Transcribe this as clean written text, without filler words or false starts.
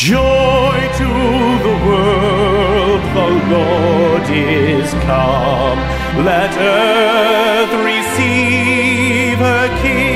Joy to the world, the Lord is come. Let earth receive her King.